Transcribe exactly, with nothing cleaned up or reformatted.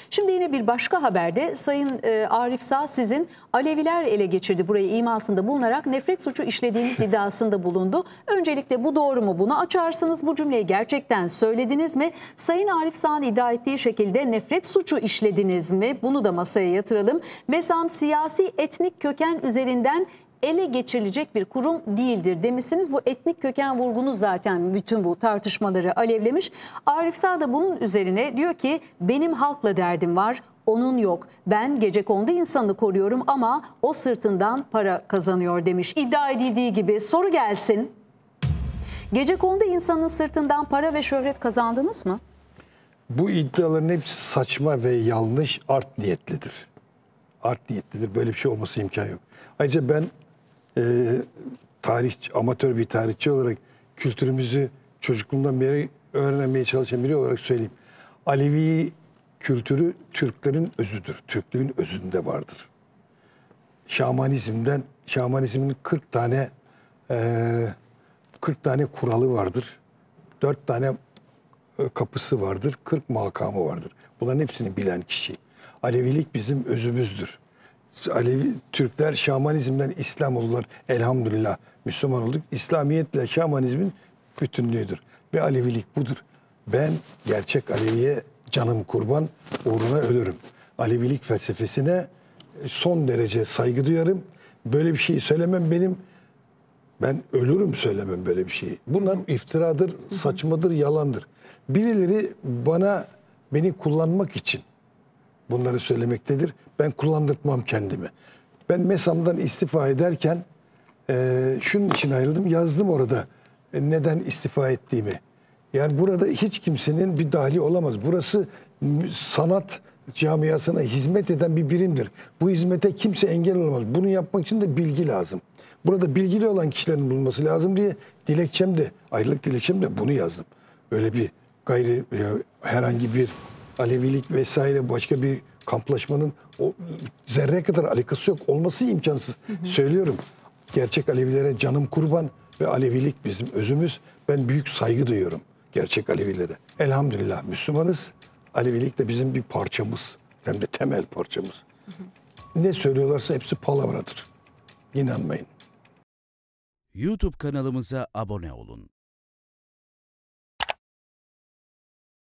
Şimdi yine bir başka haberde Sayın e, Arif Sağ sizin Aleviler ele geçirdi burayı imasında bulunarak nefret suçu işlediğiniz iddiasında bulundu. Öncelikle bu doğru mu? Bunu açarsınız. Bu cümleyi gerçekten söylediniz mi? Sayın Arif Sağ'ın iddia ettiği şekilde nefret suçu işlediniz mi? Bunu da masaya yatıralım. MESAM siyasi etnik köken üzerinden ele geçirilecek bir kurum değildir demişsiniz. Bu etnik köken vurgunuz zaten bütün bu tartışmaları alevlemiş. Arif Sağ da bunun üzerine diyor ki benim halkla derdim var, onun yok. Ben gecekondu insanını koruyorum ama o sırtından para kazanıyor demiş. İddia edildiği gibi soru gelsin. Gecekondu insanın sırtından para ve şöhret kazandınız mı? Bu iddiaların hepsi saçma ve yanlış, art niyetlidir. Art niyetlidir. Böyle bir şey olması imkan yok. Ayrıca ben e, tarih, amatör bir tarihçi olarak kültürümüzü çocukluğumdan beri öğrenmeye çalışan biri olarak söyleyeyim. Alevi kültürü Türklerin özüdür. Türklüğün özünde vardır. Şamanizmden, Şamanizmin kırk tane e, kırk tane kuralı vardır. dört tane kapısı vardır, kırk makamı vardır. Bunların hepsini bilen kişi. Alevilik bizim özümüzdür. Alevi Türkler Şamanizmden İslam oldular. Elhamdülillah Müslüman olduk. İslamiyetle Şamanizmin bütünlüğüdür. Ve Alevilik budur. Ben gerçek Aleviye canım kurban, uğruna ölürüm. Alevilik felsefesine son derece saygı duyarım. Böyle bir şey söylemem benim. Ben ölürüm söylemem böyle bir şeyi. Bunlar iftiradır, saçmadır, yalandır. Birileri bana, beni kullanmak için bunları söylemektedir. Ben kullandırtmam kendimi. Ben MESAM'dan istifa ederken e, şunun için ayrıldım. Yazdım orada e, neden istifa ettiğimi. Yani burada hiç kimsenin bir dahili olamaz. Burası sanat camiasına hizmet eden bir birimdir. Bu hizmete kimse engel olamaz. Bunu yapmak için de bilgi lazım. Burada bilgili olan kişilerin bulunması lazım diye dilekçemde, ayrılık dilekçemde bunu yazdım. Öyle bir gayri herhangi bir Alevilik vesaire başka bir kamplaşmanın o zerre kadar alakası yok. Olması imkansız. Hı hı. Söylüyorum. Gerçek Alevilere canım kurban ve Alevilik bizim özümüz. Ben büyük saygı duyuyorum gerçek Alevilere. Elhamdülillah Müslümanız. Alevilik de bizim bir parçamız. Hem de temel parçamız. Hı hı. Ne söylüyorlarsa hepsi palavradır. İnanmayın. YouTube kanalımıza abone olun.